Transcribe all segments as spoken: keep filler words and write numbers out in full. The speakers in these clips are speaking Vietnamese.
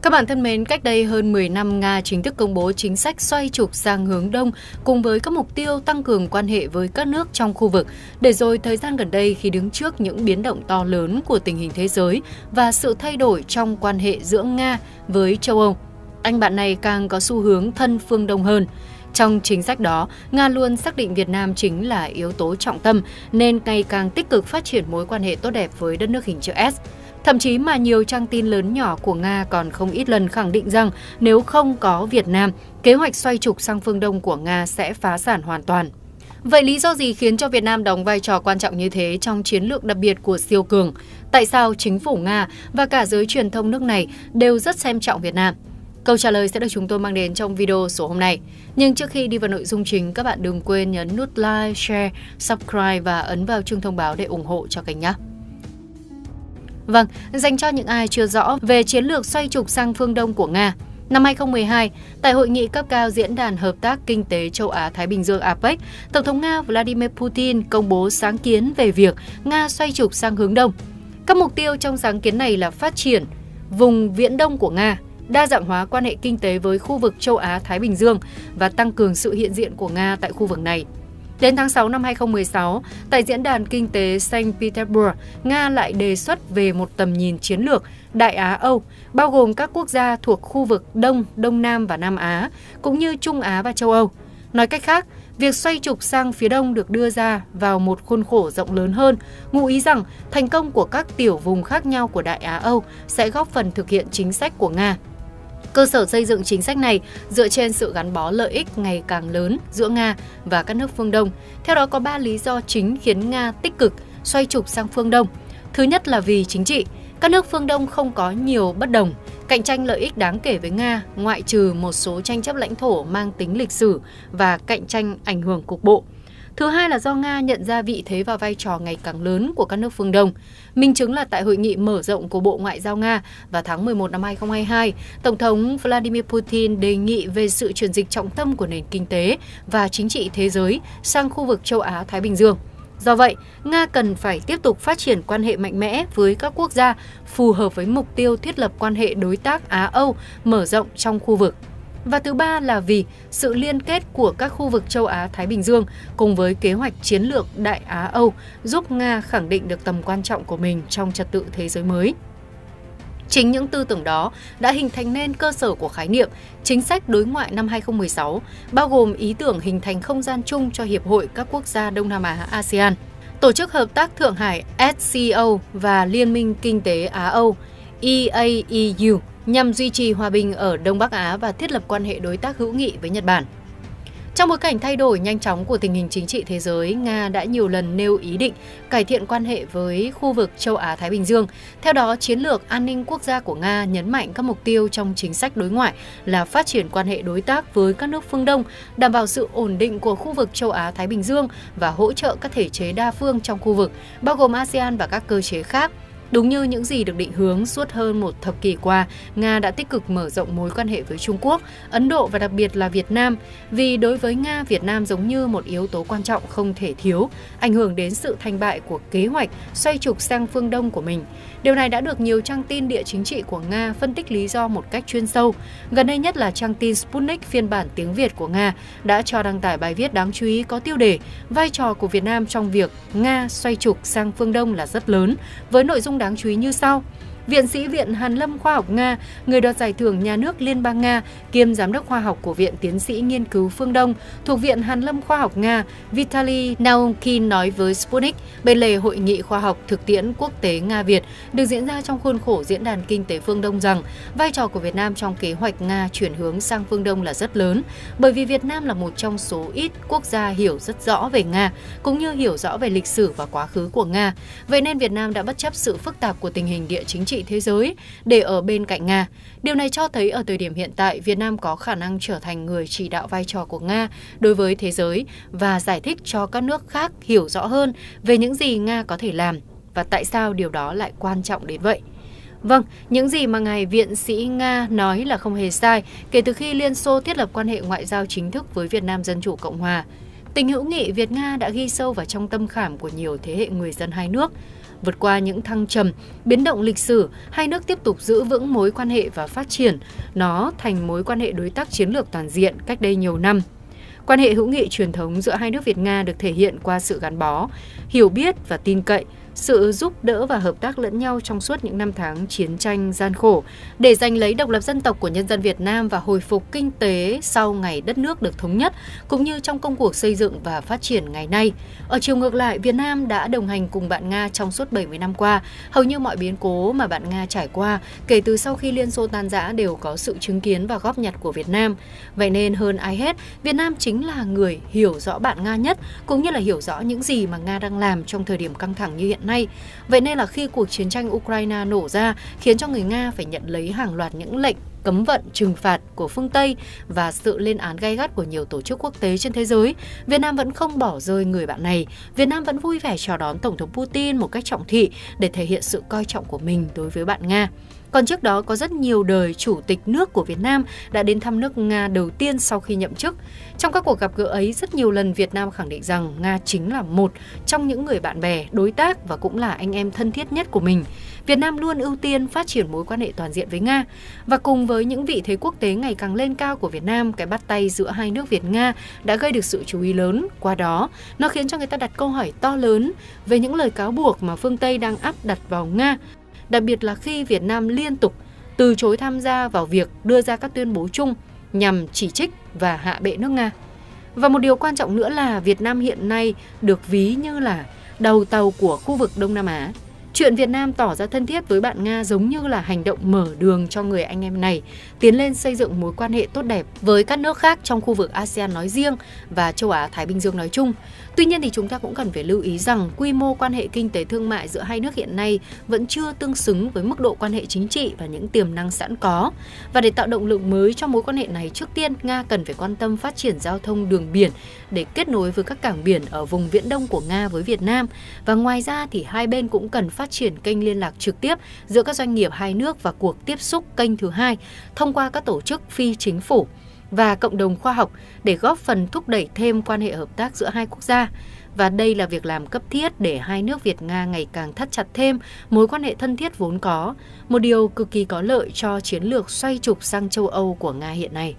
Các bạn thân mến, cách đây hơn mười năm, Nga chính thức công bố chính sách xoay trục sang hướng Đông cùng với các mục tiêu tăng cường quan hệ với các nước trong khu vực. Để rồi thời gian gần đây, khi đứng trước những biến động to lớn của tình hình thế giới và sự thay đổi trong quan hệ giữa Nga với châu Âu, anh bạn này càng có xu hướng thân phương Đông hơn. Trong chính sách đó, Nga luôn xác định Việt Nam chính là yếu tố trọng tâm nên ngày càng tích cực phát triển mối quan hệ tốt đẹp với đất nước hình chữ S. Thậm chí mà nhiều trang tin lớn nhỏ của Nga còn không ít lần khẳng định rằng nếu không có Việt Nam, kế hoạch xoay trục sang phương Đông của Nga sẽ phá sản hoàn toàn. Vậy lý do gì khiến cho Việt Nam đóng vai trò quan trọng như thế trong chiến lược đặc biệt của siêu cường? Tại sao chính phủ Nga và cả giới truyền thông nước này đều rất xem trọng Việt Nam? Câu trả lời sẽ được chúng tôi mang đến trong video số hôm nay. Nhưng trước khi đi vào nội dung chính, các bạn đừng quên nhấn nút like, share, subscribe và ấn vào chuông thông báo để ủng hộ cho kênh nhé. Vâng, dành cho những ai chưa rõ về chiến lược xoay trục sang phương Đông của Nga. Năm hai không một hai, tại hội nghị cấp cao Diễn đàn Hợp tác Kinh tế Châu Á-Thái Bình Dương a pếch, Tổng thống Nga Vladimir Putin công bố sáng kiến về việc Nga xoay trục sang hướng Đông. Các mục tiêu trong sáng kiến này là phát triển vùng Viễn Đông của Nga, đa dạng hóa quan hệ kinh tế với khu vực châu Á-Thái Bình Dương và tăng cường sự hiện diện của Nga tại khu vực này. Đến tháng sáu năm hai không một sáu, tại Diễn đàn Kinh tế Saint Petersburg, Nga lại đề xuất về một tầm nhìn chiến lược Đại Á-Âu, bao gồm các quốc gia thuộc khu vực Đông, Đông Nam và Nam Á, cũng như Trung Á và châu Âu. Nói cách khác, việc xoay trục sang phía Đông được đưa ra vào một khuôn khổ rộng lớn hơn, ngụ ý rằng thành công của các tiểu vùng khác nhau của Đại Á-Âu sẽ góp phần thực hiện chính sách của Nga. Cơ sở xây dựng chính sách này dựa trên sự gắn bó lợi ích ngày càng lớn giữa Nga và các nước phương Đông. Theo đó có ba lý do chính khiến Nga tích cực xoay trục sang phương Đông. Thứ nhất là vì chính trị. Các nước phương Đông không có nhiều bất đồng, cạnh tranh lợi ích đáng kể với Nga, ngoại trừ một số tranh chấp lãnh thổ mang tính lịch sử và cạnh tranh ảnh hưởng cục bộ. Thứ hai là do Nga nhận ra vị thế và vai trò ngày càng lớn của các nước phương Đông. Minh chứng là tại hội nghị mở rộng của Bộ Ngoại giao Nga vào tháng mười một năm hai không hai hai, Tổng thống Vladimir Putin đề nghị về sự chuyển dịch trọng tâm của nền kinh tế và chính trị thế giới sang khu vực châu Á-Thái Bình Dương. Do vậy, Nga cần phải tiếp tục phát triển quan hệ mạnh mẽ với các quốc gia phù hợp với mục tiêu thiết lập quan hệ đối tác Á-Âu mở rộng trong khu vực. Và thứ ba là vì sự liên kết của các khu vực châu Á-Thái Bình Dương cùng với kế hoạch chiến lược Đại Á-Âu giúp Nga khẳng định được tầm quan trọng của mình trong trật tự thế giới mới. Chính những tư tưởng đó đã hình thành nên cơ sở của khái niệm chính sách đối ngoại năm hai không một sáu, bao gồm ý tưởng hình thành không gian chung cho Hiệp hội các quốc gia Đông Nam Á a sê an, Tổ chức Hợp tác Thượng Hải ét xê o và Liên minh Kinh tế Á-Âu e a e u nhằm duy trì hòa bình ở Đông Bắc Á và thiết lập quan hệ đối tác hữu nghị với Nhật Bản. Trong bối cảnh thay đổi nhanh chóng của tình hình chính trị thế giới, Nga đã nhiều lần nêu ý định cải thiện quan hệ với khu vực châu Á-Thái Bình Dương. Theo đó, chiến lược an ninh quốc gia của Nga nhấn mạnh các mục tiêu trong chính sách đối ngoại là phát triển quan hệ đối tác với các nước phương Đông, đảm bảo sự ổn định của khu vực châu Á-Thái Bình Dương và hỗ trợ các thể chế đa phương trong khu vực, bao gồm a sê an và các cơ chế khác. Đúng như những gì được định hướng suốt hơn một thập kỷ qua, Nga đã tích cực mở rộng mối quan hệ với Trung Quốc, Ấn Độ và đặc biệt là Việt Nam, vì đối với Nga, Việt Nam giống như một yếu tố quan trọng không thể thiếu, ảnh hưởng đến sự thành bại của kế hoạch xoay trục sang phương Đông của mình. Điều này đã được nhiều trang tin địa chính trị của Nga phân tích lý do một cách chuyên sâu. Gần đây nhất là trang tin Sputnik phiên bản tiếng Việt của Nga đã cho đăng tải bài viết đáng chú ý có tiêu đề vai trò của Việt Nam trong việc Nga xoay trục sang phương Đông là rất lớn, với nội dung đáng chú ý như sau. Viện sĩ Viện Hàn lâm Khoa học Nga, người đoạt giải thưởng Nhà nước Liên bang Nga, kiêm giám đốc khoa học của Viện Tiến sĩ Nghiên cứu Phương Đông thuộc Viện Hàn lâm Khoa học Nga, Vitaly Naumkin nói với Sputnik bên lề Hội nghị khoa học thực tiễn quốc tế Nga-Việt được diễn ra trong khuôn khổ Diễn đàn Kinh tế Phương Đông rằng vai trò của Việt Nam trong kế hoạch Nga chuyển hướng sang phương Đông là rất lớn, bởi vì Việt Nam là một trong số ít quốc gia hiểu rất rõ về Nga, cũng như hiểu rõ về lịch sử và quá khứ của Nga. Vậy nên Việt Nam đã bất chấp sự phức tạp của tình hình địa chính trị thế giới để ở bên cạnh Nga. Điều này cho thấy ở thời điểm hiện tại, Việt Nam có khả năng trở thành người chỉ đạo vai trò của Nga đối với thế giới và giải thích cho các nước khác hiểu rõ hơn về những gì Nga có thể làm và tại sao điều đó lại quan trọng đến vậy. Vâng, những gì mà ngài viện sĩ Nga nói là không hề sai kể từ khi Liên Xô thiết lập quan hệ ngoại giao chính thức với Việt Nam Dân Chủ Cộng Hòa. Tình hữu nghị Việt-Nga đã ghi sâu vào trong tâm khảm của nhiều thế hệ người dân hai nước. Vượt qua những thăng trầm, biến động lịch sử, hai nước tiếp tục giữ vững mối quan hệ và phát triển nó thành mối quan hệ đối tác chiến lược toàn diện cách đây nhiều năm. Quan hệ hữu nghị truyền thống giữa hai nước Việt-Nga được thể hiện qua sự gắn bó, hiểu biết và tin cậy, sự giúp đỡ và hợp tác lẫn nhau trong suốt những năm tháng chiến tranh gian khổ để giành lấy độc lập dân tộc của nhân dân Việt Nam và hồi phục kinh tế sau ngày đất nước được thống nhất, cũng như trong công cuộc xây dựng và phát triển ngày nay. Ở chiều ngược lại, Việt Nam đã đồng hành cùng bạn Nga trong suốt bảy mươi năm qua. Hầu như mọi biến cố mà bạn Nga trải qua kể từ sau khi Liên Xô tan rã đều có sự chứng kiến và góp nhặt của Việt Nam. Vậy nên hơn ai hết, Việt Nam chính là người hiểu rõ bạn Nga nhất, cũng như là hiểu rõ những gì mà Nga đang làm trong thời điểm căng thẳng như hiện nay. Vậy nên là khi cuộc chiến tranh Ukraine nổ ra khiến cho người Nga phải nhận lấy hàng loạt những lệnh cấm vận, trừng phạt của phương Tây và sự lên án gay gắt của nhiều tổ chức quốc tế trên thế giới, Việt Nam vẫn không bỏ rơi người bạn này. Việt Nam vẫn vui vẻ chào đón Tổng thống Putin một cách trọng thị để thể hiện sự coi trọng của mình đối với bạn Nga. Còn trước đó có rất nhiều đời chủ tịch nước của Việt Nam đã đến thăm nước Nga đầu tiên sau khi nhậm chức. Trong các cuộc gặp gỡ ấy, rất nhiều lần Việt Nam khẳng định rằng Nga chính là một trong những người bạn bè, đối tác và cũng là anh em thân thiết nhất của mình. Việt Nam luôn ưu tiên phát triển mối quan hệ toàn diện với Nga. Và cùng với những vị thế quốc tế ngày càng lên cao của Việt Nam, cái bắt tay giữa hai nước Việt-Nga đã gây được sự chú ý lớn. Qua đó, nó khiến cho người ta đặt câu hỏi to lớn về những lời cáo buộc mà phương Tây đang áp đặt vào Nga. Đặc biệt là khi Việt Nam liên tục từ chối tham gia vào việc đưa ra các tuyên bố chung nhằm chỉ trích và hạ bệ nước Nga. Và một điều quan trọng nữa là Việt Nam hiện nay được ví như là đầu tàu của khu vực Đông Nam Á. Chuyện Việt Nam tỏ ra thân thiết với bạn Nga giống như là hành động mở đường cho người anh em này tiến lên xây dựng mối quan hệ tốt đẹp với các nước khác trong khu vực a sê an nói riêng và châu Á-Thái Bình Dương nói chung. Tuy nhiên thì chúng ta cũng cần phải lưu ý rằng quy mô quan hệ kinh tế thương mại giữa hai nước hiện nay vẫn chưa tương xứng với mức độ quan hệ chính trị và những tiềm năng sẵn có. Và để tạo động lực mới cho mối quan hệ này, trước tiên Nga cần phải quan tâm phát triển giao thông đường biển để kết nối với các cảng biển ở vùng Viễn Đông của Nga với Việt Nam. Và ngoài ra thì hai bên cũng cần phát triển kênh liên lạc trực tiếp giữa các doanh nghiệp hai nước và cuộc tiếp xúc kênh thứ hai thông qua các tổ chức phi chính phủ và cộng đồng khoa học để góp phần thúc đẩy thêm quan hệ hợp tác giữa hai quốc gia. Và đây là việc làm cấp thiết để hai nước Việt-Nga ngày càng thắt chặt thêm mối quan hệ thân thiết vốn có, một điều cực kỳ có lợi cho chiến lược xoay trục sang châu Âu của Nga hiện nay.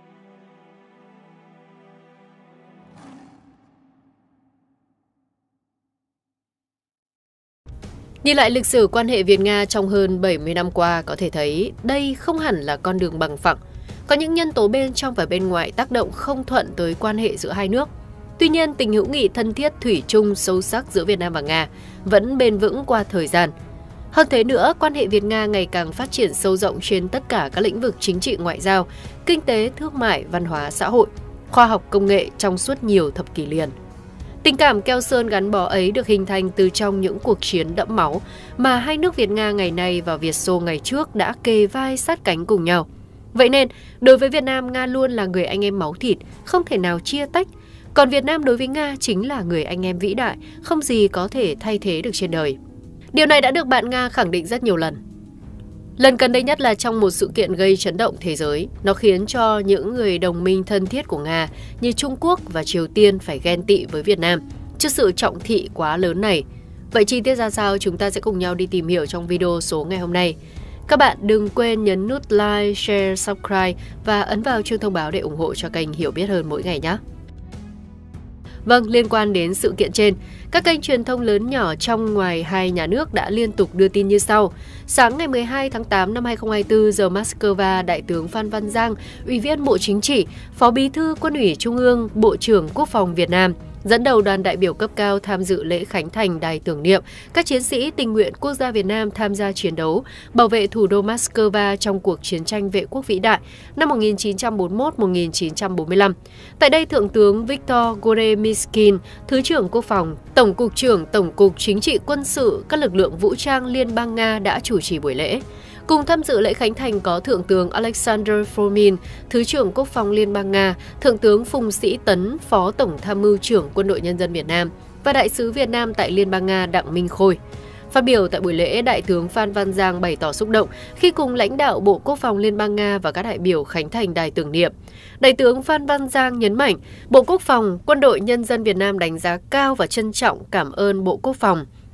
Nhìn lại lịch sử quan hệ Việt-Nga trong hơn bảy mươi năm qua, có thể thấy đây không hẳn là con đường bằng phẳng. Có những nhân tố bên trong và bên ngoài tác động không thuận tới quan hệ giữa hai nước. Tuy nhiên, tình hữu nghị thân thiết thủy chung sâu sắc giữa Việt Nam và Nga vẫn bền vững qua thời gian. Hơn thế nữa, quan hệ Việt-Nga ngày càng phát triển sâu rộng trên tất cả các lĩnh vực chính trị, ngoại giao, kinh tế, thương mại, văn hóa, xã hội, khoa học, công nghệ trong suốt nhiều thập kỷ liền. Tình cảm keo sơn gắn bó ấy được hình thành từ trong những cuộc chiến đẫm máu mà hai nước Việt-Nga ngày nay và Việt Xô ngày trước đã kề vai sát cánh cùng nhau. Vậy nên, đối với Việt Nam, Nga luôn là người anh em máu thịt, không thể nào chia tách. Còn Việt Nam đối với Nga chính là người anh em vĩ đại, không gì có thể thay thế được trên đời. Điều này đã được bạn Nga khẳng định rất nhiều lần. Lần gần đây nhất là trong một sự kiện gây chấn động thế giới. Nó khiến cho những người đồng minh thân thiết của Nga như Trung Quốc và Triều Tiên phải ghen tị với Việt Nam trước sự trọng thị quá lớn này. Vậy chi tiết ra sao chúng ta sẽ cùng nhau đi tìm hiểu trong video số ngày hôm nay. Các bạn đừng quên nhấn nút like, share, subscribe và ấn vào chuông thông báo để ủng hộ cho kênh Hiểu Biết Hơn mỗi ngày nhé. Vâng, liên quan đến sự kiện trên, các kênh truyền thông lớn nhỏ trong ngoài hai nhà nước đã liên tục đưa tin như sau. Sáng ngày mười hai tháng tám năm hai nghìn không trăm hai mươi tư giờ Moscow, Đại tướng Phan Văn Giang, Ủy viên Bộ Chính trị, Phó Bí thư Quân ủy Trung ương, Bộ trưởng Quốc phòng Việt Nam, dẫn đầu đoàn đại biểu cấp cao tham dự lễ khánh thành đài tưởng niệm các chiến sĩ tình nguyện quốc gia Việt Nam tham gia chiến đấu, bảo vệ thủ đô Moscow trong cuộc chiến tranh vệ quốc vĩ đại năm một nghìn chín trăm bốn mươi mốt đến một nghìn chín trăm bốn mươi lăm. Tại đây, Thượng tướng Viktor Goremyskin, Thứ trưởng Quốc phòng, Tổng cục trưởng Tổng cục Chính trị Quân sự các lực lượng vũ trang Liên bang Nga đã chủ trì buổi lễ. Cùng tham dự lễ khánh thành có Thượng tướng Alexander Fomin, Thứ trưởng Quốc phòng Liên bang Nga, Thượng tướng Phùng Sĩ Tấn, Phó Tổng tham mưu trưởng Quân đội Nhân dân Việt Nam và Đại sứ Việt Nam tại Liên bang Nga Đặng Minh Khôi. Phát biểu tại buổi lễ, Đại tướng Phan Văn Giang bày tỏ xúc động khi cùng lãnh đạo Bộ Quốc phòng Liên bang Nga và các đại biểu khánh thành đài tưởng niệm. Đại tướng Phan Văn Giang nhấn mạnh, Bộ Quốc phòng, Quân đội Nhân dân Việt Nam đánh giá cao và trân trọng cảm ơn Bộ Quốc phòng,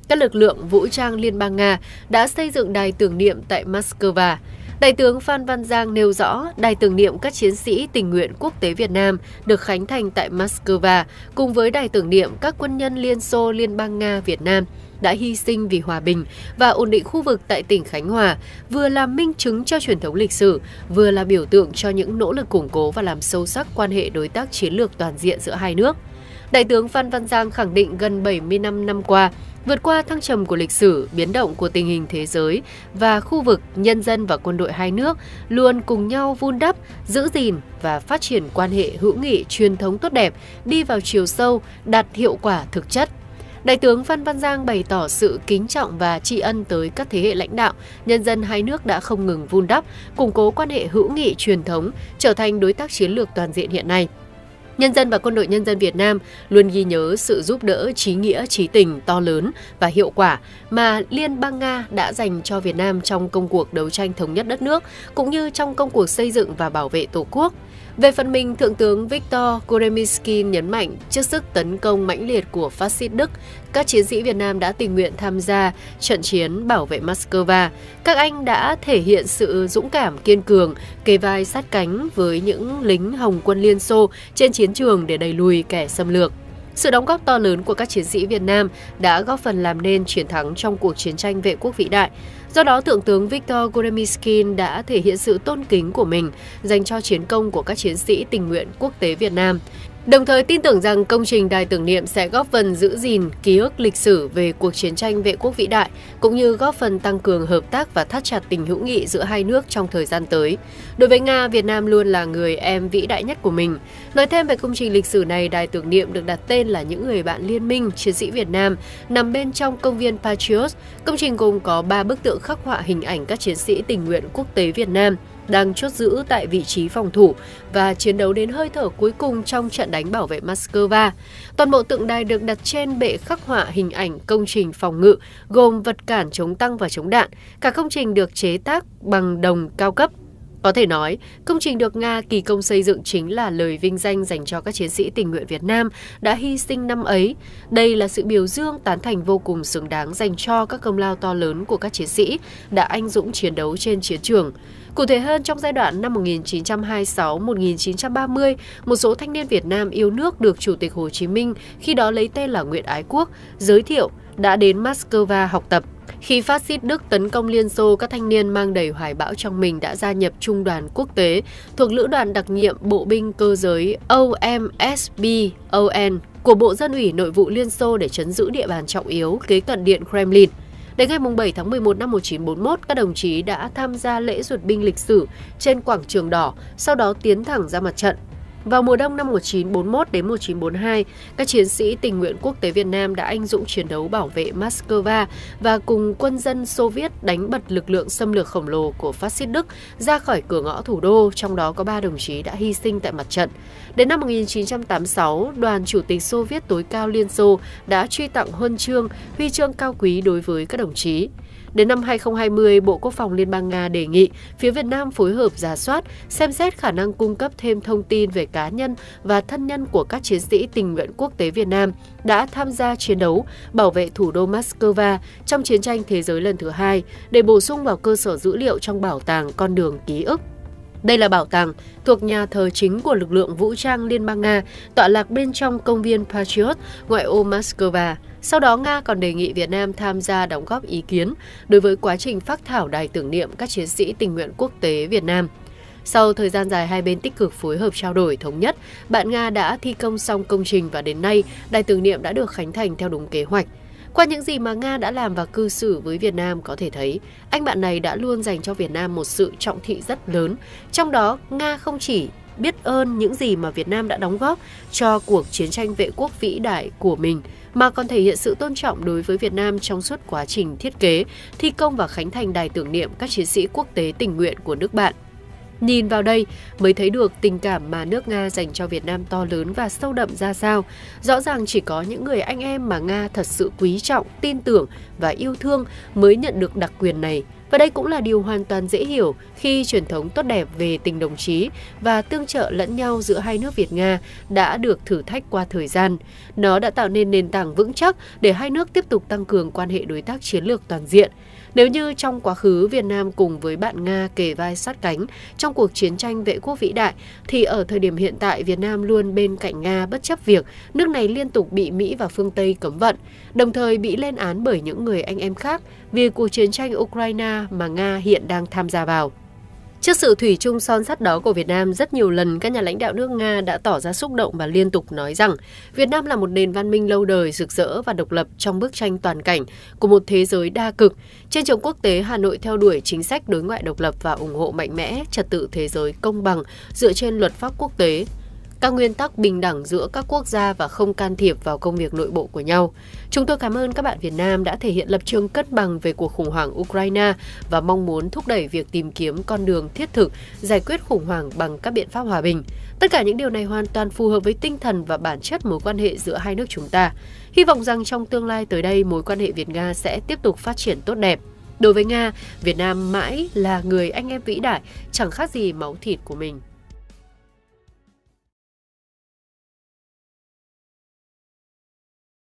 các lực lượng vũ trang Liên bang Nga đã xây dựng đài tưởng niệm tại Moscow. Đại tướng Phan Văn Giang nêu rõ, đài tưởng niệm các chiến sĩ tình nguyện quốc tế Việt Nam được khánh thành tại Moscow cùng với đài tưởng niệm các quân nhân Liên Xô Liên bang Nga Việt Nam đã hy sinh vì hòa bình và ổn định khu vực tại tỉnh Khánh Hòa, vừa là minh chứng cho truyền thống lịch sử, vừa là biểu tượng cho những nỗ lực củng cố và làm sâu sắc quan hệ đối tác chiến lược toàn diện giữa hai nước. Đại tướng Phan Văn Giang khẳng định gần bảy mươi lăm năm qua, vượt qua thăng trầm của lịch sử, biến động của tình hình thế giới và khu vực, nhân dân và quân đội hai nước luôn cùng nhau vun đắp, giữ gìn và phát triển quan hệ hữu nghị truyền thống tốt đẹp, đi vào chiều sâu, đạt hiệu quả thực chất. Đại tướng Phan Văn Giang bày tỏ sự kính trọng và tri ân tới các thế hệ lãnh đạo, nhân dân hai nước đã không ngừng vun đắp, củng cố quan hệ hữu nghị truyền thống, trở thành đối tác chiến lược toàn diện hiện nay. Nhân dân và quân đội nhân dân Việt Nam luôn ghi nhớ sự giúp đỡ trí nghĩa, trí tình to lớn và hiệu quả mà Liên bang Nga đã dành cho Việt Nam trong công cuộc đấu tranh thống nhất đất nước, cũng như trong công cuộc xây dựng và bảo vệ Tổ quốc. Về phần mình, Thượng tướng Viktor Kuremyskin nhấn mạnh trước sức tấn công mãnh liệt của phát xít Đức, các chiến sĩ Việt Nam đã tình nguyện tham gia trận chiến bảo vệ Moscow. Các anh đã thể hiện sự dũng cảm kiên cường, kề vai sát cánh với những lính Hồng quân Liên Xô trên chiến trường để đẩy lùi kẻ xâm lược. Sự đóng góp to lớn của các chiến sĩ Việt Nam đã góp phần làm nên chiến thắng trong cuộc chiến tranh vệ quốc vĩ đại. Do đó, Thượng tướng Viktor Kuremyskin đã thể hiện sự tôn kính của mình dành cho chiến công của các chiến sĩ tình nguyện quốc tế Việt Nam, đồng thời tin tưởng rằng công trình đài tưởng niệm sẽ góp phần giữ gìn ký ức lịch sử về cuộc chiến tranh vệ quốc vĩ đại, cũng như góp phần tăng cường hợp tác và thắt chặt tình hữu nghị giữa hai nước trong thời gian tới. Đối với Nga, Việt Nam luôn là người em vĩ đại nhất của mình. Nói thêm về công trình lịch sử này, đài tưởng niệm được đặt tên là Những Người Bạn Liên minh Chiến sĩ Việt Nam, nằm bên trong công viên Patriot. Công trình gồm có ba bức tượng khắc họa hình ảnh các chiến sĩ tình nguyện quốc tế Việt Nam đang chốt giữ tại vị trí phòng thủ và chiến đấu đến hơi thở cuối cùng trong trận đánh bảo vệ Moscow. Toàn bộ tượng đài được đặt trên bệ khắc họa hình ảnh công trình phòng ngự, gồm vật cản chống tăng và chống đạn. Cả công trình được chế tác bằng đồng cao cấp. Có thể nói, công trình được Nga kỳ công xây dựng chính là lời vinh danh dành cho các chiến sĩ tình nguyện Việt Nam đã hy sinh năm ấy. Đây là sự biểu dương tán thành vô cùng xứng đáng dành cho các công lao to lớn của các chiến sĩ đã anh dũng chiến đấu trên chiến trường. Cụ thể hơn, trong giai đoạn năm một nghìn chín trăm hai mươi sáu đến một nghìn chín trăm ba mươi, một số thanh niên Việt Nam yêu nước được Chủ tịch Hồ Chí Minh, khi đó lấy tên là Nguyễn Ái Quốc, giới thiệu đã đến Moscow học tập. Khi phát xít Đức tấn công Liên Xô, các thanh niên mang đầy hoài bão trong mình đã gia nhập Trung đoàn quốc tế thuộc Lữ đoàn đặc nhiệm Bộ binh cơ giới O M S B O N của Bộ Dân ủy Nội vụ Liên Xô để trấn giữ địa bàn trọng yếu kế cận Điện Kremlin. Đến ngày bảy tháng mười một năm một nghìn chín trăm bốn mươi mốt, các đồng chí đã tham gia lễ duyệt binh lịch sử trên quảng trường đỏ, sau đó tiến thẳng ra mặt trận. Vào mùa đông năm một nghìn chín trăm bốn mươi mốt đến một nghìn chín trăm bốn mươi hai, các chiến sĩ tình nguyện quốc tế Việt Nam đã anh dũng chiến đấu bảo vệ Moscow và cùng quân dân Xô Viết đánh bật lực lượng xâm lược khổng lồ của phát xít Đức ra khỏi cửa ngõ thủ đô, trong đó có ba đồng chí đã hy sinh tại mặt trận. Đến năm một nghìn chín trăm tám mươi sáu, đoàn Chủ tịch Xô Viết tối cao Liên Xô đã truy tặng huân chương, huy chương cao quý đối với các đồng chí. Đến năm hai nghìn không trăm hai mươi, Bộ Quốc phòng Liên bang Nga đề nghị phía Việt Nam phối hợp rà soát, xem xét khả năng cung cấp thêm thông tin về cá nhân và thân nhân của các chiến sĩ tình nguyện quốc tế Việt Nam đã tham gia chiến đấu bảo vệ thủ đô Moscow trong chiến tranh thế giới lần thứ hai, để bổ sung vào cơ sở dữ liệu trong bảo tàng Con đường ký ức. Đây là bảo tàng thuộc nhà thờ chính của lực lượng vũ trang Liên bang Nga, tọa lạc bên trong công viên Patriot, ngoại ô Moscow. Sau đó, Nga còn đề nghị Việt Nam tham gia đóng góp ý kiến đối với quá trình phác thảo đài tưởng niệm các chiến sĩ tình nguyện quốc tế Việt Nam. Sau thời gian dài hai bên tích cực phối hợp trao đổi thống nhất, bạn Nga đã thi công xong công trình và đến nay, đài tưởng niệm đã được khánh thành theo đúng kế hoạch. Qua những gì mà Nga đã làm và cư xử với Việt Nam có thể thấy, anh bạn này đã luôn dành cho Việt Nam một sự trọng thị rất lớn. Trong đó, Nga không chỉ biết ơn những gì mà Việt Nam đã đóng góp cho cuộc chiến tranh vệ quốc vĩ đại của mình, mà còn thể hiện sự tôn trọng đối với Việt Nam trong suốt quá trình thiết kế, thi công và khánh thành đài tưởng niệm các chiến sĩ quốc tế tình nguyện của nước bạn. Nhìn vào đây mới thấy được tình cảm mà nước Nga dành cho Việt Nam to lớn và sâu đậm ra sao. Rõ ràng chỉ có những người anh em mà Nga thật sự quý trọng, tin tưởng và yêu thương mới nhận được đặc quyền này Và đây cũng là điều hoàn toàn dễ hiểu khi truyền thống tốt đẹp về tình đồng chí và tương trợ lẫn nhau giữa hai nước Việt-Nga đã được thử thách qua thời gian. Nó đã tạo nên nền tảng vững chắc để hai nước tiếp tục tăng cường quan hệ đối tác chiến lược toàn diện. Nếu như trong quá khứ Việt Nam cùng với bạn Nga kề vai sát cánh trong cuộc chiến tranh vệ quốc vĩ đại, thì ở thời điểm hiện tại Việt Nam luôn bên cạnh Nga bất chấp việc nước này liên tục bị Mỹ và phương Tây cấm vận, đồng thời bị lên án bởi những người anh em khác vì cuộc chiến tranh Ukraine mà Nga hiện đang tham gia vào. Trước sự thủy chung son sắt đó của Việt Nam, rất nhiều lần các nhà lãnh đạo nước Nga đã tỏ ra xúc động và liên tục nói rằng Việt Nam là một nền văn minh lâu đời, rực rỡ và độc lập trong bức tranh toàn cảnh của một thế giới đa cực. Trên trường quốc tế, Hà Nội theo đuổi chính sách đối ngoại độc lập và ủng hộ mạnh mẽ trật tự thế giới công bằng dựa trên luật pháp quốc tế, các nguyên tắc bình đẳng giữa các quốc gia và không can thiệp vào công việc nội bộ của nhau. Chúng tôi cảm ơn các bạn Việt Nam đã thể hiện lập trường cân bằng về cuộc khủng hoảng Ukraine và mong muốn thúc đẩy việc tìm kiếm con đường thiết thực giải quyết khủng hoảng bằng các biện pháp hòa bình. Tất cả những điều này hoàn toàn phù hợp với tinh thần và bản chất mối quan hệ giữa hai nước chúng ta. Hy vọng rằng trong tương lai tới đây, mối quan hệ Việt-Nga sẽ tiếp tục phát triển tốt đẹp. Đối với Nga, Việt Nam mãi là người anh em vĩ đại, chẳng khác gì máu thịt của mình.